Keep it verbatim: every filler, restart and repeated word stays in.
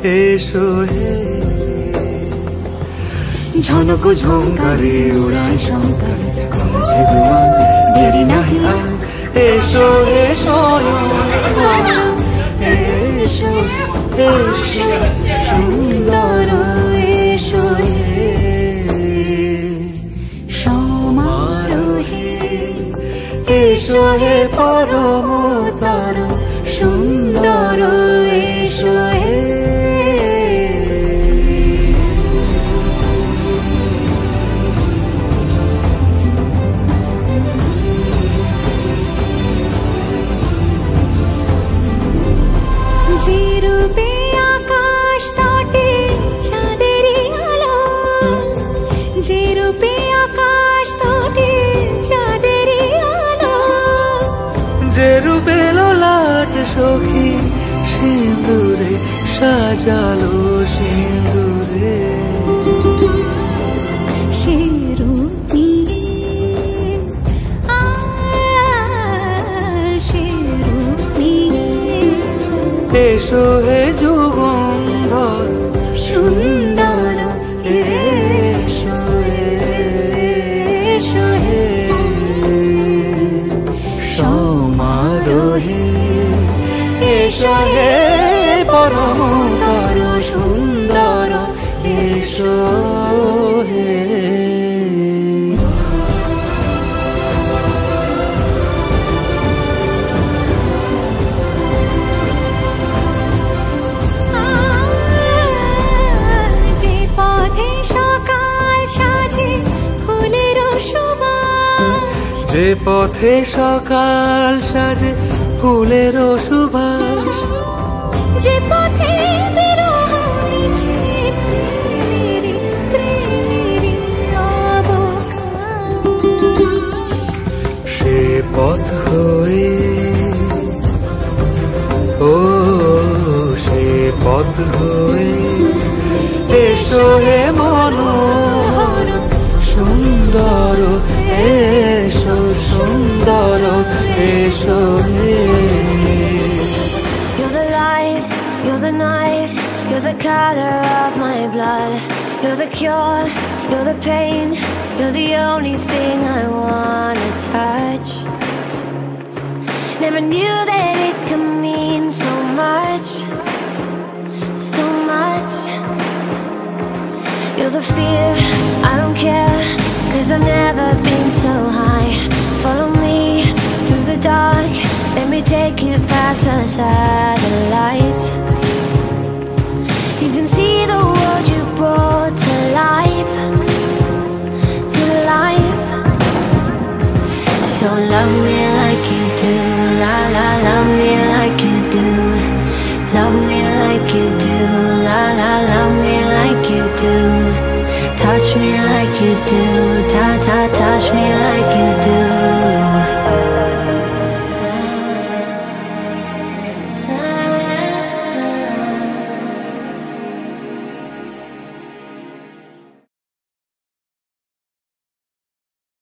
এসো হে ঝনক ঝঙ্কারে উড়ায় শঙ্কারে কমেছে দুয়ার দেরি নাহি আর এসো এসো এসো এসো সুন্দর এসো হে সমারোহে এসো হে পরমতর সুন্দর এসো হে যে রূপে আকাশ তটে চাঁদেরই আলো যে রূপে আকাশ তটে চাঁদেরই আলো যে রূপে ললাট সখী সিঁদুরে সাজালো সিঁদুরে সে রূপ নিয়ে সে রূপ নিয়ে এসো হে যুগন্ধর সুন্দর এসো এসো হে সমারোহে এসো হে পরমতর সুন্দর এসো হে সাজে ফুলের সুবাস যে পথে সকাল সাজে ফুলের সুবাস যে পথে বিরহ নিচে প্রেমের প্রেমের অবকাশ সে পথ হয়ে ও সে পথ হয়ে এসো হে মনোহর সুন্দর এসো সুন্দর এসো হে You're the light, you're the night, you're the color of my blood. You're the cure, you're the pain, you're the only thing I wanna touch. Never knew that it could mean so much, so much. You're the fear, I don't care, cause I've never been so high. Follow me through the dark, let me take you past the satellites. You can see the world you brought to life, to life. So love me like you do, la la, love me like you do. Love me like you do, la la, love me like you do. Touch me like you do, ta ta, touch me